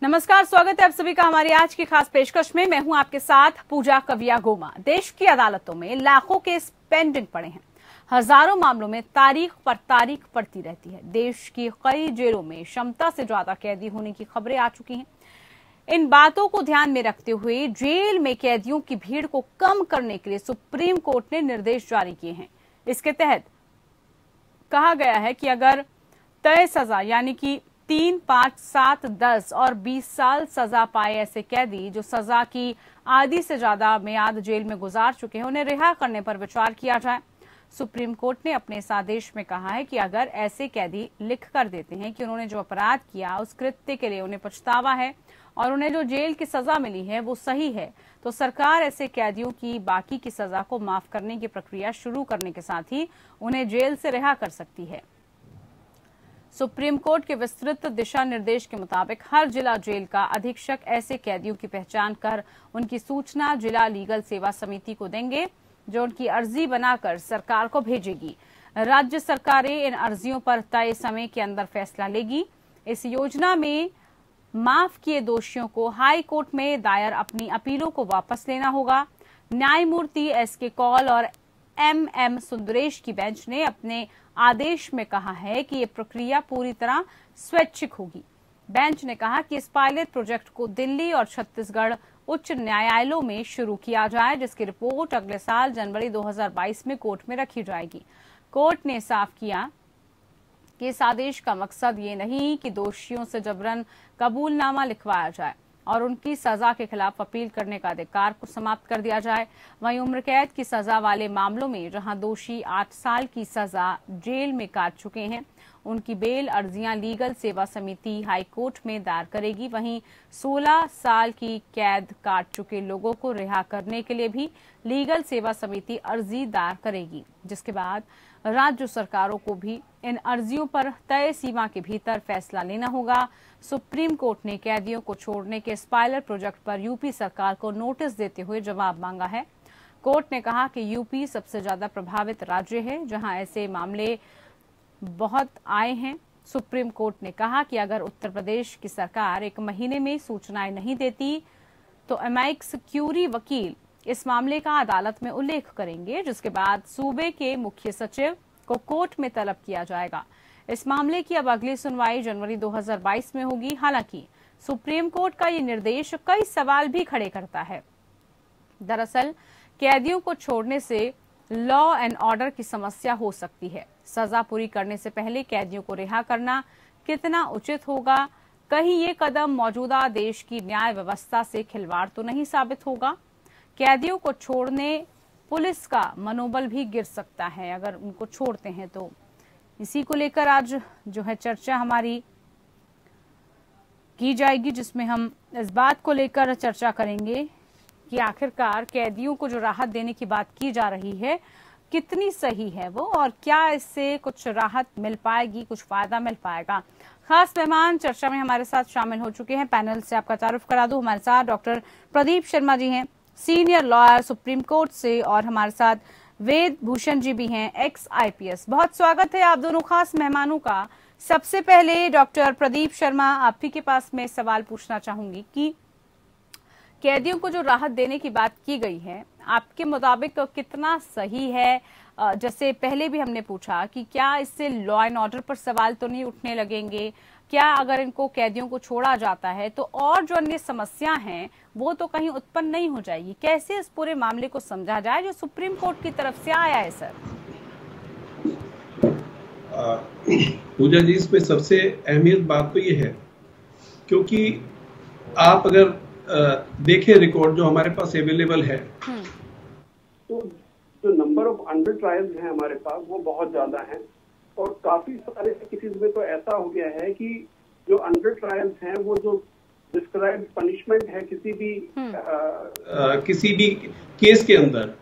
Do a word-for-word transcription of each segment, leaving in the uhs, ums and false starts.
नमस्कार, स्वागत है आप सभी का हमारी आज की खास पेशकश में। मैं हूं आपके साथ पूजा कविया गोमा। देश की अदालतों में लाखों केस पेंडिंग पड़े हैं। हजारों मामलों में तारीख पर तारीख पड़ती रहती है। देश की कई जेलों में क्षमता से ज्यादा कैदी होने की खबरें आ चुकी हैं। इन बातों को ध्यान में रखते हुए जेल में कैदियों की भीड़ को कम करने के लिए सुप्रीम कोर्ट ने निर्देश जारी किए हैं। इसके तहत कहा गया है कि अगर तय सजा यानी कि तीन, पांच, सात, दस और बीस साल सजा पाए ऐसे कैदी जो सजा की आधी से ज्यादा मियाद जेल में गुजार चुके हैं, उन्हें रिहा करने पर विचार किया जाए। सुप्रीम कोर्ट ने अपने इस आदेश में कहा है कि अगर ऐसे कैदी लिख कर देते हैं कि उन्होंने जो अपराध किया उस कृत्य के लिए उन्हें पछतावा है और उन्हें जो जेल की सजा मिली है वो सही है, तो सरकार ऐसे कैदियों की बाकी की सजा को माफ करने की प्रक्रिया शुरू करने के साथ ही उन्हें जेल से रिहा कर सकती है। सुप्रीम कोर्ट के विस्तृत दिशा निर्देश के मुताबिक हर जिला जेल का अधीक्षक ऐसे कैदियों की पहचान कर उनकी सूचना जिला लीगल सेवा समिति को देंगे, जो उनकी अर्जी बनाकर सरकार को भेजेगी। राज्य सरकारें इन अर्जियों पर तय समय के अंदर फैसला लेगी। इस योजना में माफ किए दोषियों को हाई कोर्ट में दायर अपनी अपीलों को वापस लेना होगा। न्यायमूर्ति एस के कौल और एम एम सुंदरेश की बेंच ने अपने आदेश में कहा है कि ये प्रक्रिया पूरी तरह स्वैच्छिक होगी। बेंच ने कहा कि इस पायलट प्रोजेक्ट को दिल्ली और छत्तीसगढ़ उच्च न्यायालयों में शुरू किया जाए, जिसकी रिपोर्ट अगले साल जनवरी दो हज़ार बाईस में कोर्ट में रखी जाएगी। कोर्ट ने साफ किया कि इस आदेश का मकसद ये नहीं कि दोषियों से जबरन कबूलनामा लिखवाया जाए और उनकी सजा के खिलाफ अपील करने का अधिकार को समाप्त कर दिया जाए। वहीं उम्र कैद की सजा वाले मामलों में जहां दोषी आठ साल की सजा जेल में काट चुके हैं, उनकी बेल अर्जियां लीगल सेवा समिति हाई कोर्ट में दायर करेगी। वहीं सोलह साल की कैद काट चुके लोगों को रिहा करने के लिए भी लीगल सेवा समिति अर्जी दायर करेगी, जिसके बाद राज्य सरकारों को भी इन अर्जियों पर तय सीमा के भीतर फैसला लेना होगा। सुप्रीम कोर्ट ने कैदियों को छोड़ने के इस पायलट प्रोजेक्ट पर यूपी सरकार को नोटिस देते हुए जवाब मांगा है। कोर्ट ने कहा कि यूपी सबसे ज्यादा प्रभावित राज्य है, जहां ऐसे मामले बहुत आए हैं। सुप्रीम कोर्ट ने कहा कि अगर उत्तर प्रदेश की सरकार एक महीने में सूचनाएं नहीं देती तो एमाइक्स क्यूरी वकील इस मामले का अदालत में उल्लेख करेंगे, जिसके बाद सूबे के मुख्य सचिव को कोर्ट में तलब किया जाएगा। इस मामले की अब अगली सुनवाई जनवरी दो हज़ार बाईस में होगी। हालांकि सुप्रीम कोर्ट का ये निर्देश कई सवाल भी खड़े करता है। दरअसल कैदियों को छोड़ने से लॉ एंड ऑर्डर की समस्या हो सकती है। सजा पूरी करने से पहले कैदियों को रिहा करना कितना उचित होगा? कहीं ये कदम मौजूदा देश की न्याय व्यवस्था से खिलवाड़ तो नहीं साबित होगा? कैदियों को छोड़ने पुलिस का मनोबल भी गिर सकता है अगर उनको छोड़ते हैं तो। इसी को लेकर आज जो है चर्चा हमारी की जाएगी, जिसमें हम इस बात को लेकर चर्चा करेंगे कि आखिरकार कैदियों को जो राहत देने की बात की जा रही है कितनी सही है वो, और क्या इससे कुछ राहत मिल पाएगी, कुछ फायदा मिल पाएगा। खास मेहमान चर्चा में हमारे साथ शामिल हो चुके हैं। पैनल से आपका तारुफ करा दूं, हमारे साथ डॉक्टर प्रदीप शर्मा जी हैं, सीनियर लॉयर सुप्रीम कोर्ट से, और हमारे साथ वेद भूषण जी भी हैं, एक्स आईपीएस। बहुत स्वागत है आप दोनों खास मेहमानों का। सबसे पहले डॉक्टर प्रदीप शर्मा, आप ही के पास मैं सवाल पूछना चाहूंगी कि कैदियों को जो राहत देने की बात की गई है, आपके मुताबिक कितना सही है? जैसे पहले भी हमने पूछा कि क्या इससे लॉ एंड ऑर्डर पर सवाल तो नहीं उठने लगेंगे? क्या अगर इनको कैदियों को छोड़ा जाता है तो और जो अन्य समस्या हैं वो तो कहीं उत्पन्न नहीं हो जाएगी? कैसे इस पूरे मामले को समझा जाए जो सुप्रीम कोर्ट की तरफ से आया है? सर पूजा जी, इसमें सबसे अहमियत बात तो ये है, क्योंकि आप अगर देखें रिकॉर्ड जो हमारे पास अवेलेबल है, तो जो नंबर ऑफ अंडर ट्रायल्स हैं हमारे पास वो बहुत ज्यादा हैं, और काफी सारे केसेस में तो ऐसा हो गया है कि जो अंडर ट्रायल्स हैं वो जो डिस्क्राइब्ड पनिशमेंट है किसी भी आ, आ, किसी भी केस के अंदर,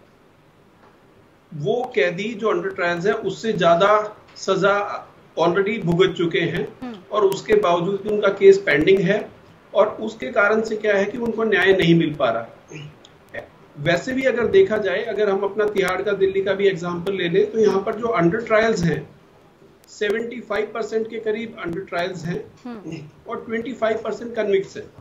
वो कैदी जो अंडर ट्रायल्स है उससे ज्यादा सजा ऑलरेडी भुगत चुके हैं, और उसके बावजूद भी उनका केस पेंडिंग है, और उसके कारण से क्या है कि उनको न्याय नहीं मिल पा रहा। वैसे भी अगर देखा जाए, अगर हम अपना तिहाड़ का, दिल्ली का भी एग्जांपल ले लें, तो यहाँ पर जो अंडर ट्रायल्स हैं पचहत्तर परसेंट के करीब अंडर ट्रायल्स हैं और पच्चीस परसेंट कन्विक्ट्स हैं।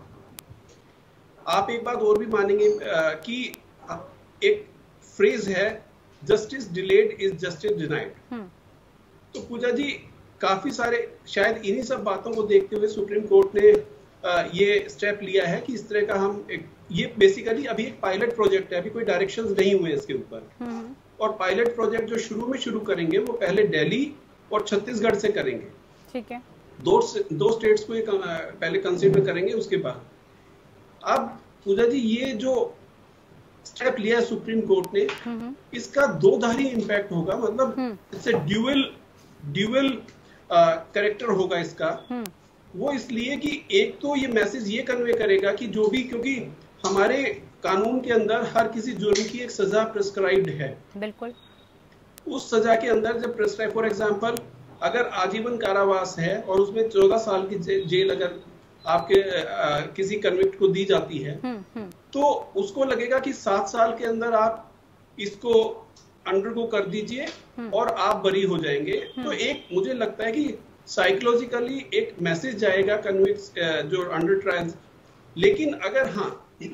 आप एक बात और भी मानेंगे कि एक फ्रेज है, justice delayed is justice denied. तो पूजा जी, काफी सारे शायद इन्हीं सब बातों को देखते हुए सुप्रीम कोर्ट ने ये स्टेप लिया है कि इस तरह का हम एक, ये बेसिकली अभी एक पायलट प्रोजेक्ट है, अभी कोई डायरेक्शंस नहीं हुए इसके ऊपर। और पायलट प्रोजेक्ट जो शुरू में शुरू करेंगे वो पहले दिल्ली और छत्तीसगढ़ से करेंगे। ठीक है, दो दो स्टेट्स को ये पहले कंसीडर करेंगे। उसके बाद अब पूजा जी, ये जो स्टेप लिया है सुप्रीम कोर्ट ने, इसका दो धारी इंपैक्ट होगा, मतलब इससे ड्यूअल ड्यूअल कैरेक्टर होगा इसका। वो इसलिए कि एक तो ये मैसेज ये कन्वे करेगा कि जो भी, क्योंकि हमारे कानून के अंदर हर किसी जुर्म की एक सजा प्रिस्क्राइब्ड है। बिल्कुल, उस सजा के अंदर जब प्रिस्क्राइब, फॉर एग्जांपल अगर आजीवन कारावास है और उसमें चौदह साल की जे, जेल अगर आपके आ, किसी कन्विक्ट को दी जाती है, तो उसको लगेगा कि सात साल के अंदर आप इसको अंडरगो कर दीजिए और आप बरी हो जाएंगे। तो एक मुझे लगता है कि साइकोलॉजिकली एक मैसेज जाएगा कन्विक्ट जो अंडर ट्रायल्स। लेकिन अगर हाँ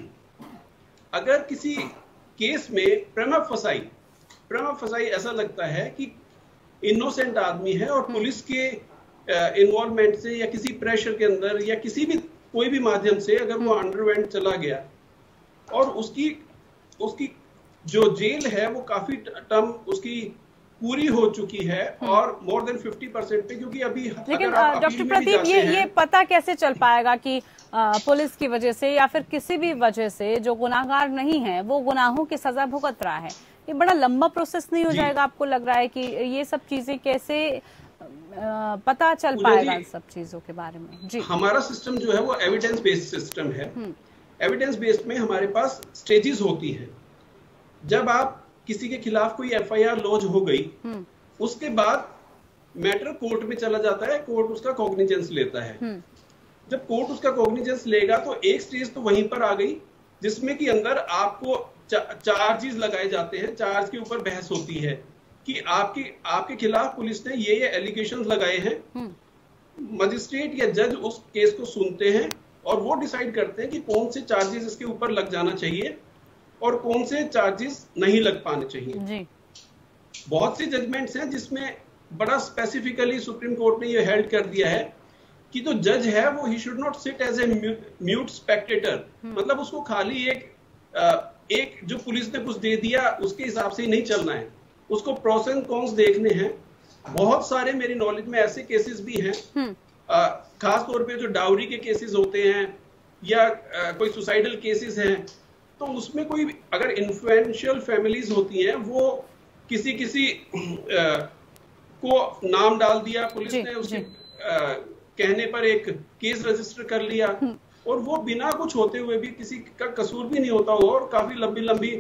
अगर किसी केस में प्रेमा फसाई प्रेमा फसाई ऐसा लगता है कि इनोसेंट आदमी है और पुलिस के इन्वॉल्वमेंट से या किसी प्रेशर के अंदर या किसी भी कोई भी माध्यम से अगर वो अंडरवेंट चला गया और उसकी उसकी जो जेल है वो काफी टर्म उसकी पूरी हो चुकी है और मोर देन फिफ्टी परसेंट पे, क्योंकि अभी लेकिन डॉक्टर प्रदीप, ये ये पता कैसे चल पाएगा कि आ, पुलिस की वजह से या फिर किसी भी वजह से जो गुनाहगार नहीं है वो गुनाहों की सजा भुगत रहा है? ये बड़ा लंबा प्रोसेस नहीं हो जाएगा? आपको लग रहा है कि ये सब चीजें कैसे आ, पता चल पाएगा इन सब चीजों के बारे में? जी, हमारा सिस्टम जो है वो एविडेंस बेस्ड सिस्टम है। एविडेंस बेस्ड में हमारे पास स्टेजेस होती है। जब आप किसी के खिलाफ कोई एफ आई आर लॉन्च हो गई, उसके बाद मैटर कोर्ट में चला जाता है, कोर्ट उसका कॉग्निजेंस लेता है। जब कोर्ट उसका कॉग्निजेंस लेगा तो एक स्टेज तो वहीं पर आ गई जिसमें कि अंदर आपको चा, चार्जेस लगाए जाते हैं। चार्ज के ऊपर बहस होती है कि आपके आपके खिलाफ पुलिस ने ये ये एलिगेशंस लगाए हैं। मजिस्ट्रेट या जज उस केस को सुनते हैं और वो डिसाइड करते हैं कि कौन से चार्जेस इसके ऊपर लग जाना चाहिए और कौन से चार्जेस नहीं लग पाने चाहिए। जी। बहुत सी जजमेंट्स हैं जिसमें बड़ा स्पेसिफिकली सुप्रीम कोर्ट ने ये हेल्ड कर दिया है कि जो जज है वो he should not sit as a mute spectator. मतलब उसको खाली एक एक जो पुलिस ने कुछ दे दिया उसके हिसाब से ही नहीं चलना है, उसको प्रोस एंड कॉन्स देखने हैं। बहुत सारे मेरी नॉलेज में ऐसे केसेस भी हैं, खास तौर पे जो डाउरी के केसेस होते हैं या आ, कोई सुसाइडल केसेस हैं, तो उसमें कोई अगर इन्फ्लुएंशियल फैमिलीज होती हैं वो किसी किसी आ, को नाम डाल दिया पुलिस ने, उसके आ, कहने पर एक केस रजिस्टर कर लिया और वो बिना कुछ होते हुए भी किसी का कसूर भी नहीं होता हो और काफी लंबी लंबी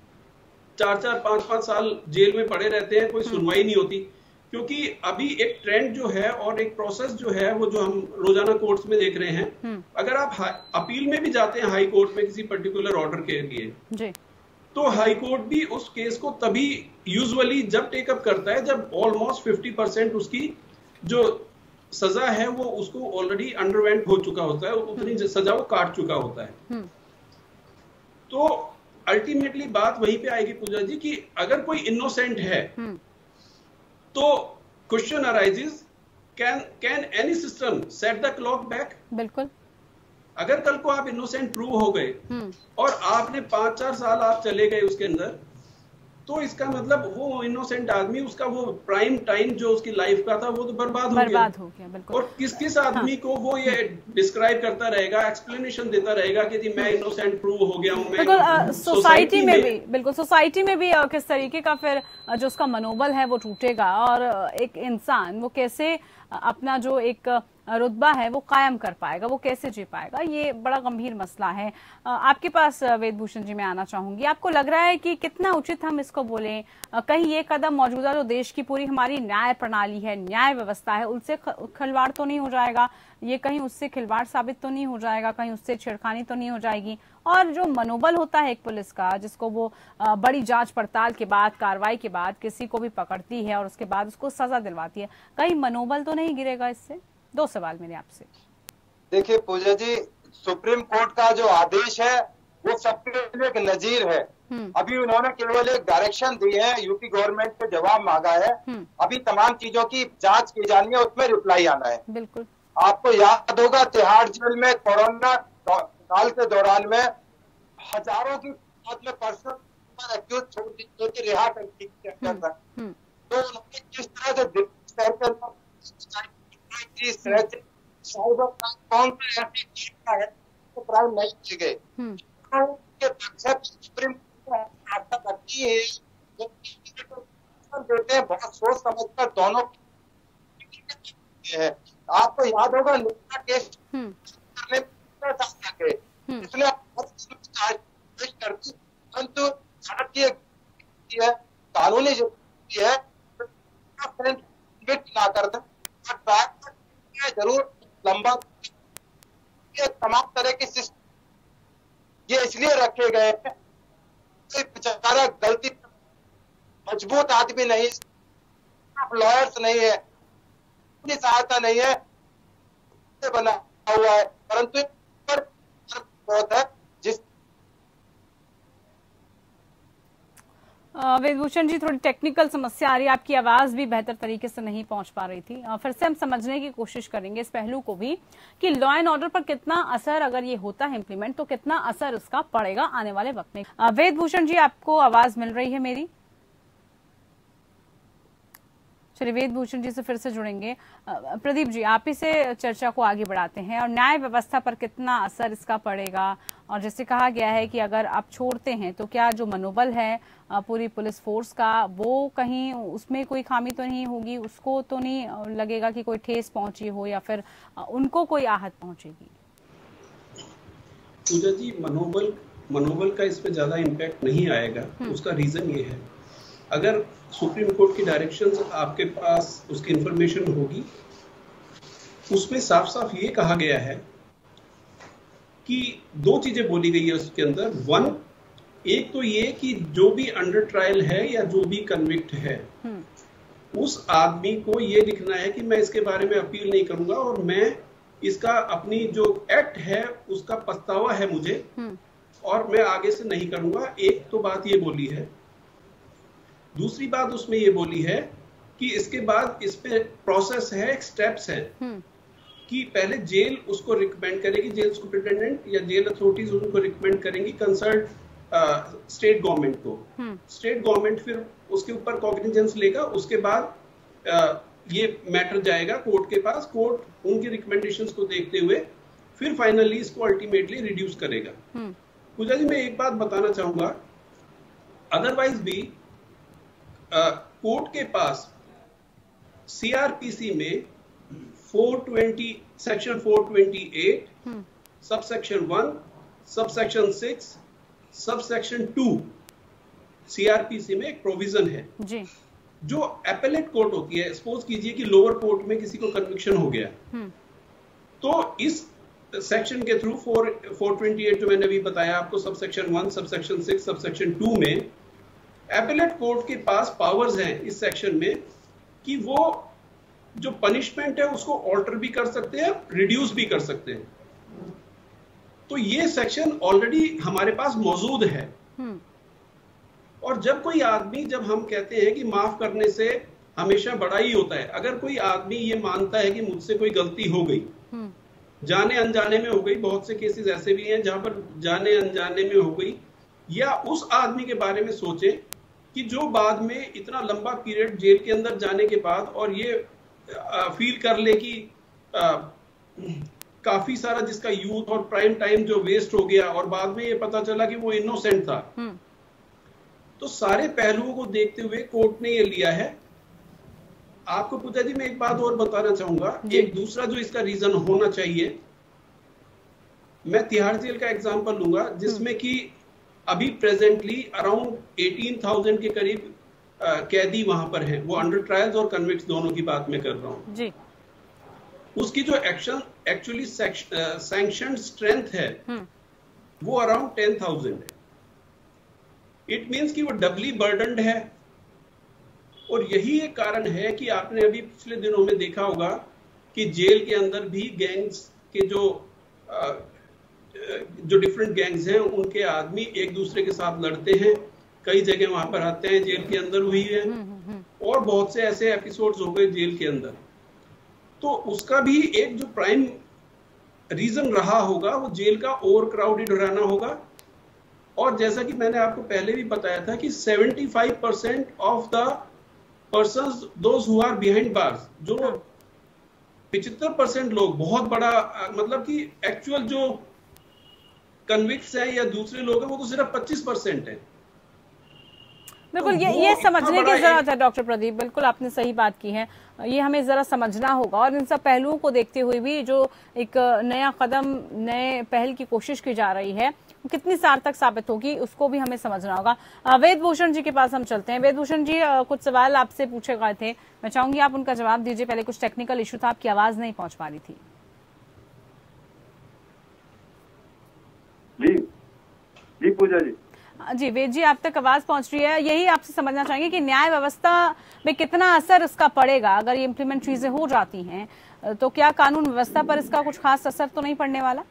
चार चार पांच पांच साल जेल में पड़े रहते हैं, कोई सुनवाई नहीं होती। क्योंकि अभी एक ट्रेंड जो है और एक प्रोसेस जो है वो जो हम रोजाना कोर्ट्स में देख रहे हैं, अगर आप अपील में भी जाते हैं हाई कोर्ट में किसी पर्टिकुलर ऑर्डर के लिए जी, तो हाई कोर्ट भी उस केस को तभी यूजुअली जब टेकअप करता है जब ऑलमोस्ट फिफ्टी परसेंट उसकी जो सजा है वो उसको ऑलरेडी अंडरवेंट हो चुका होता है, उतनी सजा वो काट चुका होता है। तो अल्टीमेटली बात वहीं पे आएगी पूजा जी कि अगर कोई इनोसेंट है तो question arises, can can any system set the clock back? बिल्कुल। अगर कल को आप इनोसेंट प्रूव हो गए और आपने पांच चार साल आप चले गए उसके अंदर, तो इसका मतलब वो इनोसेंट आदमी, उसका वो प्राइम टाइम जो उसकी लाइफ का था वो तो बर्बाद हो गया, हो गया बिल्कुल। और किस किस आदमी हाँ। को वो ये डिस्क्राइब करता रहेगा, एक्सप्लेनेशन देता रहेगा कि जी मैं इनोसेंट प्रूव हो गया हूँ। बिल्कुल, सोसाइटी में भी बिल्कुल सोसाइटी में भी किस तरीके का फिर जो उसका मनोबल है वो टूटेगा और एक इंसान वो कैसे अपना जो एक रुतबा है वो कायम कर पाएगा, वो कैसे जी पाएगा? ये बड़ा गंभीर मसला है। आपके पास वेदभूषण जी मैं आना चाहूंगी। आपको लग रहा है कि कितना उचित हम इसको बोलें, कहीं ये कदम मौजूदा जो देश की पूरी हमारी न्याय प्रणाली है, न्याय व्यवस्था है, उससे खिलवाड़ तो नहीं हो जाएगा? ये कहीं उससे खिलवाड़ साबित तो नहीं हो जाएगा? कहीं उससे छेड़खानी तो नहीं हो जाएगी? और जो मनोबल होता है एक पुलिस का, जिसको वो बड़ी जांच पड़ताल के बाद, कार्रवाई के बाद किसी को भी पकड़ती है और उसके बाद उसको सजा दिलवाती है, कहीं मनोबल तो नहीं गिरेगा इससे? दो सवाल मेरे आपसे। देखिए पूजा जी, सुप्रीम कोर्ट का जो आदेश है वो सबके लिए एक नजीर है। अभी उन्होंने केवल एक डायरेक्शन दी है, यूपी गवर्नमेंट से जवाब मांगा है, अभी तमाम चीजों की जांच की जानी है, उसमें रिप्लाई आना है। बिल्कुल आपको याद होगा तिहाड़ जेल में कोरोना काल के दौरान में हजारों की में पर्सन पर एक्यूज छोड़ के रिहा कर दिया था। तो उन्होंने किस तरह से इस तरह से साइबर कौन सा ऐसी है तो क्राइम नहीं किए गए, सुप्रीम कोर्ट आस्था रखती है, देते हैं बहुत सोच समझ कर दोनों है। आपको याद होगा नुक्ता केस करने के इसने करती, परंतु भारत की है कानूनी जो है ना कर दे जरूर लंबा तमाम तरह के सिस्टम ये इसलिए रखे गए हैं, कोई बेचारा गलती मजबूत आदमी नहीं, लॉयर्स नहीं है, अपनी सहायता नहीं है, बना हुआ है, परंतु पर बहुत है जिस वेदभूषण जी थोड़ी टेक्निकल समस्या आ रही है, आपकी आवाज भी बेहतर तरीके से नहीं पहुंच पा रही थी। फिर से हम समझने की कोशिश करेंगे इस पहलू को भी कि लॉ एंड ऑर्डर पर कितना असर, अगर ये होता है इम्प्लीमेंट, तो कितना असर उसका पड़ेगा आने वाले वक्त में। वेदभूषण जी आपको आवाज मिल रही है मेरी? चलिए वेदभूषण जी से फिर से जुड़ेंगे। प्रदीप जी आप ही से चर्चा को आगे बढ़ाते हैं, और न्याय व्यवस्था पर कितना असर इसका पड़ेगा, और जैसे कहा गया है कि अगर आप छोड़ते हैं तो क्या जो मनोबल है पूरी पुलिस फोर्स का, वो कहीं उसमें कोई खामी तो नहीं होगी? उसको तो नहीं लगेगा कि कोई ठेस पहुंची हो या फिर उनको कोई आहत पहुंचेगी? पूजा जी मनोबल मनोबल का इस पे ज्यादा इम्पैक्ट नहीं आएगा। उसका रीजन ये है, अगर सुप्रीम कोर्ट की डायरेक्शंस आपके पास उसकी इंफॉर्मेशन होगी, उसमें साफ साफ ये कहा गया है कि दो चीजें बोली गई है उसके अंदर। वन, एक तो ये कि जो भी अंडर ट्रायल है या जो भी कन्विक्ट है, उस आदमी को ये लिखना है कि मैं इसके बारे में अपील नहीं करूंगा और मैं इसका अपनी जो एक्ट है उसका पछतावा है मुझे और मैं आगे से नहीं करूंगा। एक तो बात ये बोली है। दूसरी बात उसमें ये बोली है कि इसके बाद इस पे प्रोसेस है, एक स्टेप्स है कि पहले जेल उसको रिकमेंड करेगी, जेल सुपरिटेंडेंट या जेल अथॉरिटीज उनको रिकमेंड करेंगी कंसर्न स्टेट गवर्नमेंट को। स्टेट गवर्नमेंट फिर उसके ऊपर कॉग्निजेंस लेगा। उसके बाद आ, ये मैटर जाएगा कोर्ट के पास। कोर्ट उनकी रिकमेंडेशंस को देखते हुए फिर फाइनली इसको अल्टीमेटली रिड्यूस करेगा। पूजा जी मैं एक बात बताना चाहूंगा, अदरवाइज भी कोर्ट uh, के पास सीआरपीसी में चार सौ बीस सेक्शन चार सौ अट्ठाईस sub section one, sub section six, sub section two CrPC में एक प्रोविजन है जी। जो एपेलेट कोर्ट होती है, सपोज कीजिए कि लोअर कोर्ट में किसी को कन्विक्शन हो गया, तो इस सेक्शन के थ्रू फोर चार सौ अट्ठाईस जो मैंने अभी बताया आपको, sub section one, sub section six, sub section two में एपेलेट कोर्ट के पास पावर्स हैं इस सेक्शन में कि वो जो पनिशमेंट है उसको ऑल्टर भी कर सकते हैं, रिड्यूस भी कर सकते हैं। तो ये सेक्शन ऑलरेडी हमारे पास मौजूद है। और जब कोई आदमी, जब हम कहते हैं कि माफ करने से हमेशा बड़ा ही होता है, अगर कोई आदमी ये मानता है कि मुझसे कोई गलती हो गई, जाने अनजाने में हो गई, बहुत से केसेस ऐसे भी हैं जहां पर जाने अनजाने में हो गई, या उस आदमी के बारे में सोचे कि जो बाद में इतना लंबा पीरियड जेल के अंदर जाने के बाद और ये आ, फील कर ले कि आ, काफी सारा जिसका यूथ और प्राइम टाइम जो वेस्ट हो गया और बाद में ये पता चला कि वो इनोसेंट था। तो सारे पहलुओं को देखते हुए कोर्ट ने ये लिया है आपको पूजा जी मैं एक बात और बताना चाहूंगा, एक दूसरा जो इसका रीजन होना चाहिए, मैं तिहाड़ जेल का एग्जांपल लूंगा जिसमें कि अभी प्रेजेंटली अराउंड अठारह हज़ार के करीब कैदी वहां पर हैं। वो अंडर ट्रायल्स और कन्विक्ट्स दोनों की बात मैं कर रहा हूं जी। उसकी जो एक्शन एक्चुअली सैंक्शन स्ट्रेंथ है वो अराउंड टेन थाउजेंड है। इट मींस कि वो डबली बर्डनड है। और यही एक कारण है कि आपने अभी पिछले दिनों में देखा होगा कि जेल के अंदर भी गैंग्स के जो जो डिफरेंट गैंग्स हैं उनके आदमी एक दूसरे के साथ लड़ते हैं। कई जगह वहां पर आते हैं, जेल के अंदर हुई है और बहुत से ऐसे एपिसोड्स हो गए जेल के अंदर। तो उसका भी एक जो प्राइम रीजन रहा होगा वो जेल का ओवर क्राउडेड रहना होगा। और जैसा कि मैंने आपको पहले भी बताया था कि पचहत्तर percent of the persons those who are behind bars, जो पचहत्तर परसेंट लोग, बहुत बड़ा मतलब कि एक्चुअल जो कन्विक्ट्स हैं या दूसरे लोग हैं वो तो सिर्फ पच्चीस परसेंट है। बिल्कुल, ये ये समझने की जरूरत है डॉक्टर प्रदीप, बिल्कुल आपने सही बात की है। ये हमें जरा समझना होगा और इन सब पहलुओं को देखते हुए भी जो एक नया कदम, नए पहल की कोशिश की जा रही है कितनी सार्थक साबित होगी उसको भी हमें समझना होगा। वेद भूषण जी के पास हम चलते हैं। वेद भूषण जी, कुछ सवाल आपसे पूछे गए थे, मैं चाहूंगी आप उनका जवाब दीजिए। पहले कुछ टेक्निकल इशू था, आपकी आवाज नहीं पहुंच पा रही थी। जी जी पूजा जी जी वेद जी, आप तक आवाज पहुंच रही है। यही आपसे समझना चाहेंगे कि न्याय व्यवस्था में कितना असर इसका पड़ेगा अगर ये इम्प्लीमेंट चीजें हो जाती हैं, तो क्या कानून व्यवस्था पर इसका कुछ खास असर तो नहीं पड़ने वाला?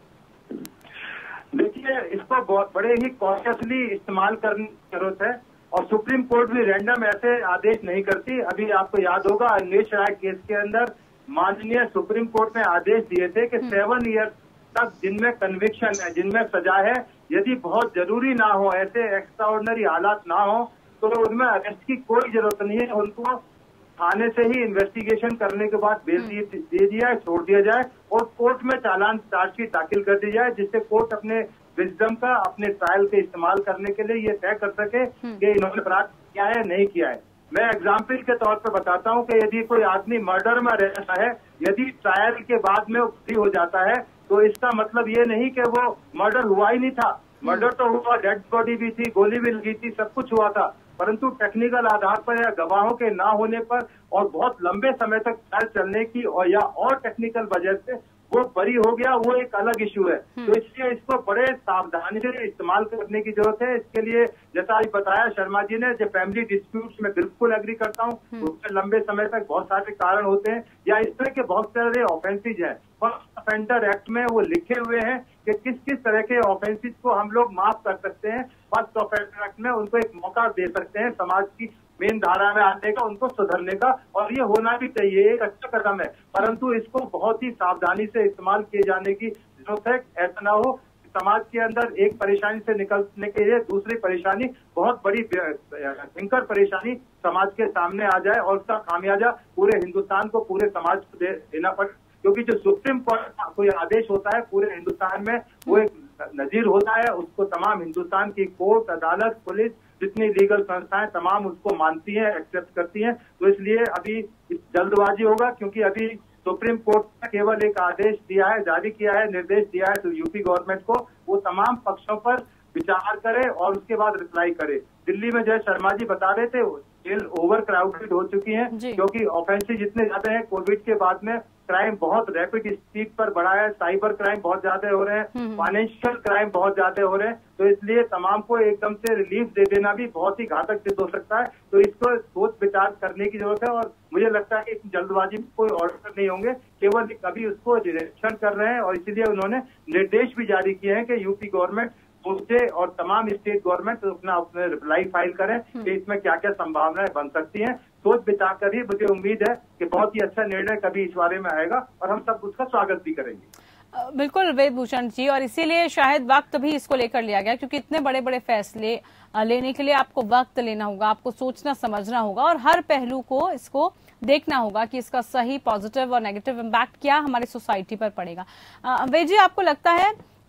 देखिए, इसको बहुत बड़े ही कॉन्शियसली इस्तेमाल करने की जरूरत है और सुप्रीम कोर्ट भी रैंडम ऐसे आदेश नहीं करती। अभी आपको याद होगा अनिलेश राय केस के अंदर माननीय सुप्रीम कोर्ट ने आदेश दिए थे कि सेवन ईयर तक जिनमें कन्विक्शन है, जिनमें सजा है, यदि बहुत जरूरी ना हो, ऐसे एक्स्ट्राऑर्डिनरी हालात ना हो, तो उनमें अरेस्ट की कोई जरूरत नहीं है। उनको थाने से ही इन्वेस्टिगेशन करने के बाद बेल दे दिया, छोड़ दिया जाए और कोर्ट में चालान चार्जशीट दाखिल कर दी जाए, जिससे कोर्ट अपने विजडम का, अपने ट्रायल के इस्तेमाल करने के लिए ये तय कर सके कि इन्होंने अपराध किया है नहीं किया है। मैं एग्जाम्पल के तौर पर बताता हूँ कि यदि कोई आदमी मर्डर में रहता है, यदि ट्रायल के बाद में फ्री हो जाता है, तो इसका मतलब ये नहीं कि वो मर्डर हुआ ही नहीं था। मर्डर तो हुआ, डेड बॉडी भी थी, गोली भी लगी थी, सब कुछ हुआ था, परंतु टेक्निकल आधार पर या गवाहों के ना होने पर और बहुत लंबे समय तक ट्रायल चलने की और या और टेक्निकल वजह से वो बरी हो गया, वो एक अलग इश्यू है। तो इसलिए इसको बड़े सावधानी से इस्तेमाल करने की जरूरत है। इसके लिए जैसा आज बताया शर्मा जी ने, जो फैमिली डिस्प्यूट्स में बिल्कुल एग्री करता हूँ, उसमें लंबे समय तक बहुत सारे कारण होते हैं या इस तरह के बहुत सारे ऑफेंसेज हैं। फर्स्ट ऑफेंडर एक्ट में वो लिखे हुए हैं कि किस किस तरह के ऑफेंसेज को हम लोग माफ कर सकते हैं। फर्स्ट ऑफेंडर एक्ट में उनको एक मौका दे सकते हैं समाज की मेन धारा में आने का, उनको सुधरने का, और ये होना भी चाहिए, एक अच्छा कदम है, परंतु इसको बहुत ही सावधानी से इस्तेमाल किए जाने की जरूरत है। ऐसा ना हो समाज के अंदर एक परेशानी से निकलने के लिए दूसरी परेशानी, बहुत बड़ी भयंकर परेशानी समाज के सामने आ जाए और उसका खामियाजा पूरे हिंदुस्तान को, पूरे समाज को दे, देना पड़े। क्योंकि जो सुप्रीम कोर्ट का कोई आदेश होता है पूरे हिंदुस्तान में, वो एक नजीर होता है, उसको तमाम हिंदुस्तान की कोर्ट, अदालत, पुलिस, जितनी लीगल संस्थाएं तमाम उसको मानती हैं, एक्सेप्ट करती हैं। तो इसलिए अभी जल्दबाजी होगा, क्योंकि अभी सुप्रीम कोर्ट ने केवल एक आदेश दिया है, जारी किया है, निर्देश दिया है तो यूपी गवर्नमेंट को वो तमाम पक्षों पर विचार करे और उसके बाद रिप्लाई करे। दिल्ली में जय शर्मा जी बता रहे थे, जेल ओवर क्राउडेड हो चुकी है, क्योंकि ऑफेंसेज जितने ज्यादा है, कोविड के बाद में क्राइम बहुत रैपिड स्पीड पर बढ़ा है, साइबर क्राइम बहुत ज्यादा हो रहे हैं, फाइनेंशियल क्राइम बहुत ज्यादा हो रहे हैं, तो इसलिए तमाम को एकदम से रिलीफ दे देना भी बहुत ही घातक सिद्ध हो सकता है। तो इसको सोच विचार करने की जरूरत है और मुझे लगता है कि जल्दबाजी में कोई ऑर्डर नहीं होंगे, केवल कभी उसको निरीक्षण कर रहे हैं और इसीलिए उन्होंने निर्देश भी जारी किए हैं कि यूपी गवर्नमेंट सोचे और तमाम स्टेट गवर्नमेंट अपना अपने रिप्लाई फाइल करें कि इसमें क्या क्या संभावनाएं बन सकती हैं। सोच विचार कर ही मुझे उम्मीद है कि बहुत ही अच्छा निर्णय कभी इस बारे में आएगा और हम सब उसका स्वागत भी करेंगे। बिल्कुल वेद भूषण जी, और इसीलिए शायद वक्त भी इसको लेकर लिया गया, क्योंकि इतने बड़े बड़े फैसले लेने के लिए आपको वक्त लेना होगा, आपको सोचना समझना होगा और हर पहलू को इसको देखना होगा कि इसका सही पॉजिटिव और नेगेटिव इम्पैक्ट क्या हमारी सोसाइटी पर पड़ेगा। वेद जी, आपको लगता है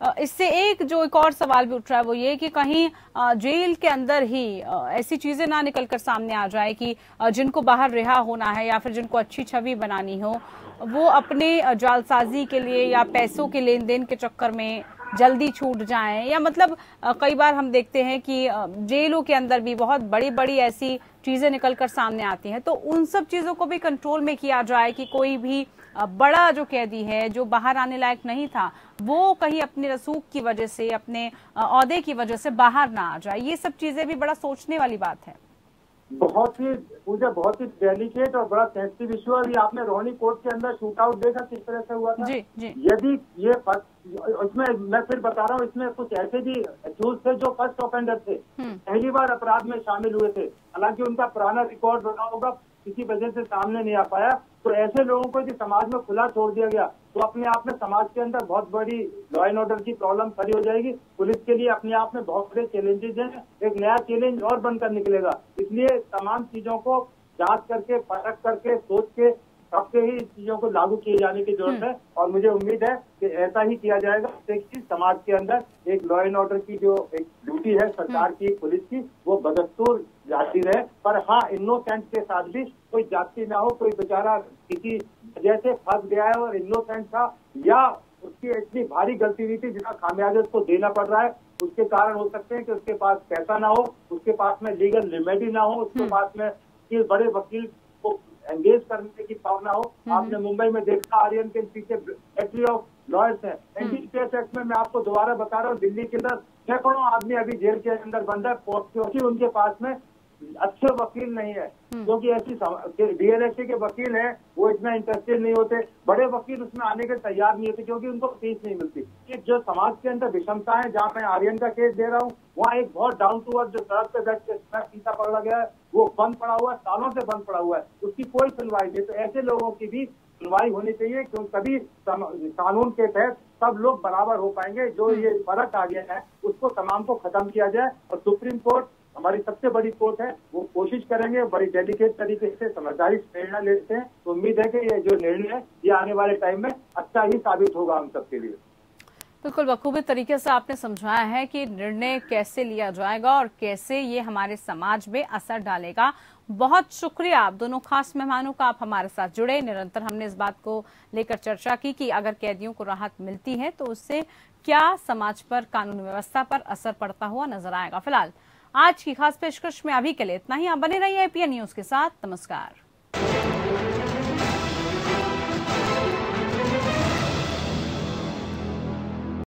इससे एक जो एक और सवाल भी उठ रहा है वो ये कि कहीं जेल के अंदर ही ऐसी चीजें ना निकल कर सामने आ जाए कि जिनको बाहर रिहा होना है या फिर जिनको अच्छी छवि बनानी हो वो अपने जालसाजी के लिए या पैसों के लेन देन के चक्कर में जल्दी छूट जाएं, या मतलब कई बार हम देखते हैं कि जेलों के अंदर भी बहुत बड़ी बड़ी ऐसी चीजें निकल कर सामने आती हैं, तो उन सब चीजों को भी कंट्रोल में किया जाए कि कोई भी बड़ा जो कैदी है जो बाहर आने लायक नहीं था वो कहीं अपने रसूख की वजह से, अपने औहदे की वजह से बाहर ना आ जाए। ये सब चीजें भी बड़ा सोचने वाली बात है। बहुत ही पूजा बहुत ही डेलिकेट और बड़ा सेंसिटिव इशू है। अभी आपने रोहिणी कोर्ट के अंदर शूट आउट देखा किस तरह से हुआ था। जी, जी। यदि ये इसमें मैं फिर बता रहा हूँ, इसमें कुछ ऐसे भी अक्यूज थे जो फर्स्ट ऑफेंडर थे, पहली बार अपराध में शामिल हुए थे, हालांकि उनका पुराना रिकॉर्ड रहा होगा, किसी वजह से सामने नहीं आ पाया। तो ऐसे लोगों को यदि समाज में खुला छोड़ दिया गया तो अपने आप में समाज के अंदर बहुत बड़ी लॉ एंड ऑर्डर की प्रॉब्लम खड़ी हो जाएगी। पुलिस के लिए अपने आप में बहुत बड़े चैलेंजेस हैं, एक नया चैलेंज और बनकर निकलेगा। इसलिए तमाम चीजों को जांच करके, परख करके, सोच के तब से ही इस चीजों को लागू किए जाने की जरूरत है। और मुझे उम्मीद है कि ऐसा ही किया जाएगा कि समाज के अंदर एक लॉ एंड ऑर्डर की जो एक ड्यूटी है सरकार की, पुलिस की, वो बदस्तूर जाती रहे। पर हाँ, इनोसेंट के साथ भी कोई जाति ना हो, कोई बेचारा किसी वजह से फंस गया है और इनोसेंट था या उसकी इतनी भारी गलती हुई थी जिसका खामियाजा उसको देना पड़ रहा है, उसके कारण हो सकते हैं कि उसके पास पैसा ना हो, उसके पास में लीगल रेमेडी ना हो, उसके पास में बड़े वकील को एंगेज करने की पावर ना हो। आपने मुंबई में देखा आर्यन के पीछे बैटरी ऑफ लॉयर्स है। एनडीपीएस एक्ट में मैं आपको दोबारा बता रहा हूँ, दिल्ली के अंदर सैकड़ों आदमी अभी जेल के अंदर बंद है क्योंकि उनके पास में अच्छे वकील नहीं है, क्योंकि ऐसी डीएलएसए के वकील हैं वो इतना इंटरेस्टेड नहीं होते, बड़े वकील उसमें आने के तैयार नहीं होते क्योंकि उनको फीस नहीं मिलती। कि जो समाज के अंदर विषमता है, जहाँ मैं आर्यन का केस दे रहा हूँ, वहाँ एक बहुत डाउन टू अर्थ जो सड़क पे बैठ के पीछा पकड़ा गया है वो बंद पड़ा हुआ है, सालों से बंद पड़ा हुआ है, उसकी कोई सुनवाई नहीं। तो ऐसे लोगों की भी सुनवाई होनी चाहिए क्योंकि तभी कानून के तहत सब लोग बराबर हो पाएंगे। जो ये फर्क आ गया है उसको तमाम को खत्म किया जाए। और सुप्रीम कोर्ट हमारी सबसे बड़ी कोर्ट है, वो कोशिश करेंगे, बड़ी डेडिकेट तरीके से समझदारी से प्रेरणा लेते हैं। तो उम्मीद है कि ये जो निर्णय है ये आने वाले टाइम में अच्छा ही साबित होगा हम सबके लिए। बिल्कुल बखूबी तरीके से आपने समझाया है कि निर्णय कैसे लिया जाएगा और कैसे ये हमारे समाज में असर डालेगा। बहुत शुक्रिया आप दोनों खास मेहमानों का, आप हमारे साथ जुड़े। निरंतर हमने इस बात को लेकर चर्चा की कि अगर कैदियों को राहत मिलती है तो उससे क्या समाज पर, कानून व्यवस्था पर असर पड़ता हुआ नजर आएगा। फिलहाल आज की खास पेशकश में अभी के लिए इतना ही। आप बने रहिए एपीएन न्यूज के साथ। नमस्कार।